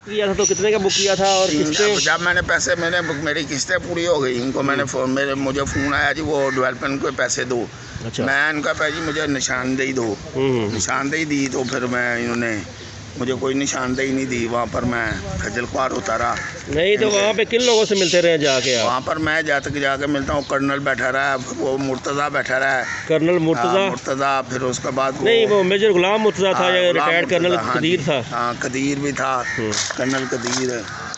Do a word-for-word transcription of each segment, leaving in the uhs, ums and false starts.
किया था तो कितने का बुक किया था और किस्तें? जब मैंने पैसे मैंने मेरी किस्तें पूरी हो गई, इनको मैंने फोन मेरे मुझे फ़ोन आया जी वो डेवलपमेंट को पैसे दो। अच्छा। मैं इनका पैसे मुझे निशानदेही दो, निशानदेही दी तो फिर मैं इन्होंने मुझे कोई निशानदेही नहीं दी। वहाँ पर मैं खजल ख्वार होता रहा। नहीं तो वहाँ पे किन लोगों से मिलते रहे जाके आप? वहाँ पर मैं जाते जाके मिलता हूँ, कर्नल बैठा रहा, वो मुर्तज़ा बैठा रहा है। कर्नल मुर्तज़ा? मुर्तज़ा फिर उसके बाद नहीं वो मेजर गुलाम मुर्तज़ा था या रिटायर्ड कर्नल कदीर था? हाँ कदीर भी था, कर्नल कदीर।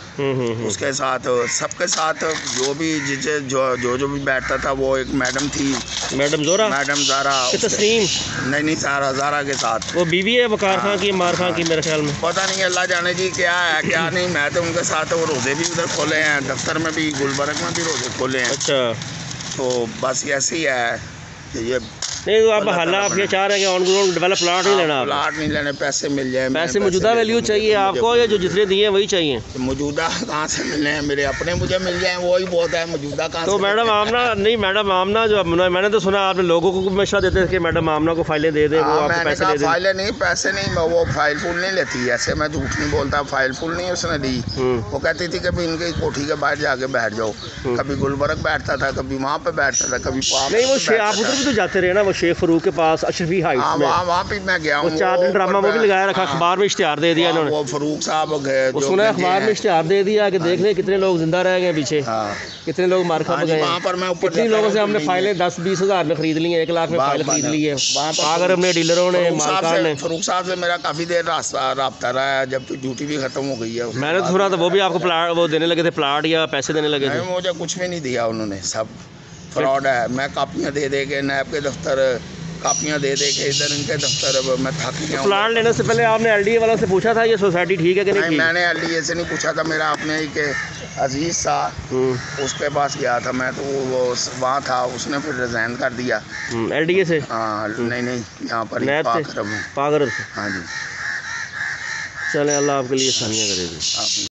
उसके साथ सबके साथ जो भी जिसे जो जो जो भी बैठता था वो एक मैडम थी, मैडम ज़ोरा, मैडम ज़ारा, तस्नीम नहीं नहीं ज़ारा ज़ारा के साथ। वो बीवी है वकार खां की, मार खां की मेरे ख्याल में। पता नहीं अल्लाह जाने जी क्या है क्या नहीं। मैं तो उनके साथ वो रोज़े भी उधर खोले हैं, दफ्तर में भी गुलबर्ग में भी रोज़े खोले हैं। अच्छा तो बस ऐसे ही है कि ये नहीं तो आप हाल आप ये चाह रहे हैं कि ऑन ग्राउंड डेवलप प्लाट नहीं लेना? प्लाट नहीं लेने, पैसे मिल जाए। पैसे मौजूदा वैल्यू चाहिए आपको या जो जितने दिए वही चाहिए? मौजूदा कहाँ से मिलने हैं, मेरे अपने मुझे मिल जाए वही बहुत है। मौजूदा कहाँ तो मैडम आमना नहीं, मैडम आमना जो मैंने तो सुना आपने लोगों को मशवरा देते थे कि मैडम आमना को फाइलें दे दे, वो आपको पैसे दे दे। फाइलें नहीं, पैसे नहीं, वो फाइल फुल नहीं लेती। ऐसे मैं झूठ नहीं बोलता, फाइल फुल नहीं उसने दी। वो कहती थी कभी इनकी कोठी के बाहर जाके बैठ जाओ, कभी गुलबर्ग बैठता था, कभी वहाँ पे बैठता था, कभी नहीं वो आप उधर भी तो जाते रहे ना, वो शेख फरूक के पास अशरफी हाइट्स में। वहाँ वहाँ पे मैं गया हूँ। वो चार दिन ड्रामा वो भी लगाया रखा, अखबार में इश्तिहार दे दिया इन्होंने। वो फरूक साहब गए, वो सुना अखबार में इश्तिहार दे दिया कि देख ले कितने लोग जिंदा रह गए पीछे, कितने लोग मार खा गए। वहाँ पर मैं कितने लोगों से हमने फाइलें दस बीस हज़ार में खरीद ली है, एक लाख में फाइल खरीद ली है। अगर हमने डीलरों ने मालकान ने फरूक साहब से मेरा काफ़ी देर रास्ता रब्ता रहा है, जब ड्यूटी भी खत्म हो गई है। मैंने तो सुना था वो भी आपको प्लाट वो देने लगे थे, प्लाट या पैसे देने लगे थे? मुझे कुछ भी नहीं दिया उन्होंने, सब फ्रॉड है। मैं कापियाँ दे दे के नैब के दफ्तर कापियाँ दे दे के इधर इनके दफ्तर मैं थक गया। प्लाट लेने से पहले आपने एलडीए वाला से पूछा था ये सोसाइटी ठीक है कि नहीं? नहीं मैंने एलडीए से नहीं पूछा था, मेरा अपने ही के अजीज़ सा उसके पास गया था मैं, तो वो वहाँ था, उसने फिर रिज़ाइन कर दिया एलडीए से। हाँ नहीं नहीं यहाँ पर पागरब से। हाँ जी। चले अल्लाह आपके लिए आसानियाँ करेगी।